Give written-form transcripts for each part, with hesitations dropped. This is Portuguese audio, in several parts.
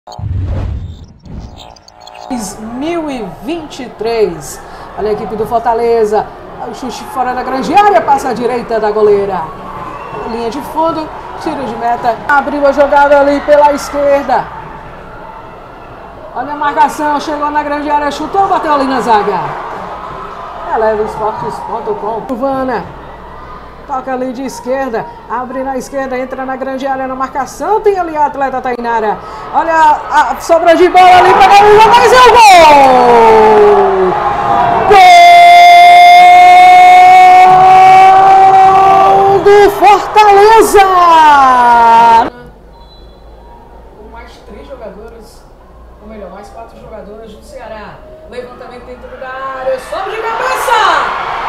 2023. Olha a equipe do Fortaleza. O chute fora da grande área, passa à direita da goleira. Linha de fundo, tiro de meta. Abriu a jogada ali pela esquerda. Olha a marcação, chegou na grande área, chutou, bateu ali na zaga. Elevaesportes.com. Silvana toca ali de esquerda, abre na esquerda, entra na grande área na marcação, tem ali a atleta Tainara. Olha a sobra de bola ali para o mas é o gol! Gol do Fortaleza! Com mais 3 jogadores, ou melhor, mais 4 jogadoras do Ceará. Levantamento dentro da área, sobe de cabeça!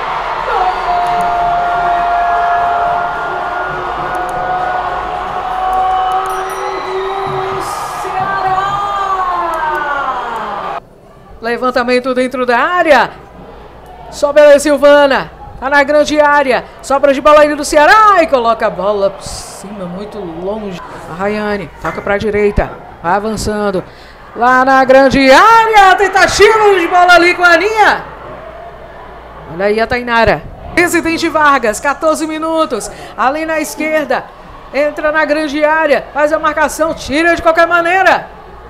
Levantamento dentro da área. Sobe a Silvana. Tá na grande área. Sobra de bola aí do Ceará. E coloca a bola por cima, muito longe. A Rayane toca pra direita. Vai avançando. Lá na grande área. Tentativa de bola ali com a Aninha. Olha aí a Tainara. Presidente Vargas, 14 minutos. Ali na esquerda. Entra na grande área. Faz a marcação. Tira de qualquer maneira.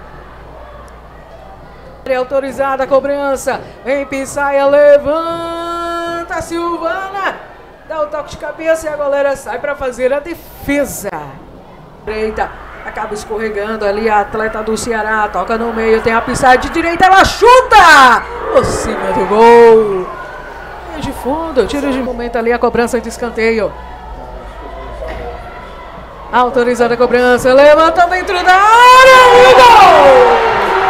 Autorizada a cobrança, vem Pissaia, levanta a Silvana, dá o toque de cabeça e a goleira sai para fazer a defesa. Direita, acaba escorregando ali a atleta do Ceará, toca no meio, tem a Pissaia de direita, ela chuta por cima do gol. De fundo, tira de momento ali a cobrança de escanteio. Autorizada a cobrança, levanta dentro da área e gol!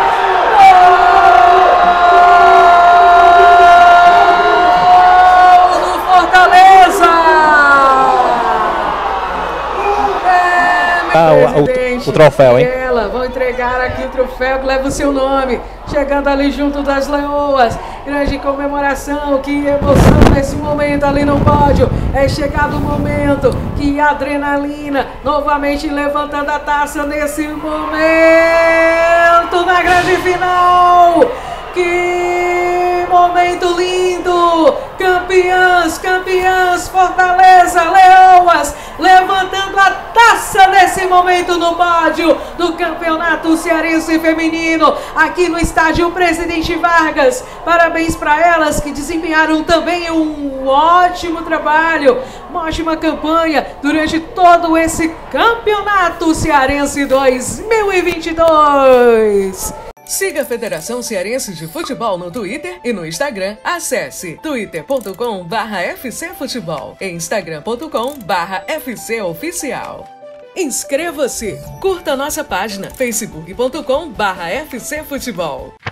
O troféu, hein? Vão entregar aqui o troféu que leva o seu nome. Chegando ali junto das leoas. Grande comemoração, que emoção nesse momento ali no pódio. É chegado o momento que a adrenalina novamente levantando a taça nesse momento na grande final. Que momento lindo! Campeãs, campeãs, Fortaleza, Leoas, levantando a taça nesse momento no pódio do Campeonato Cearense Feminino, aqui no estádio Presidente Vargas. Parabéns para elas que desempenharam também um ótimo trabalho, uma ótima campanha durante todo esse Campeonato Cearense 2022. Siga a Federação Cearense de Futebol no Twitter e no Instagram. Acesse twitter.com/FCFutebol e instagram.com/FCOficial. Inscreva-se, curta nossa página facebook.com/FCFutebol.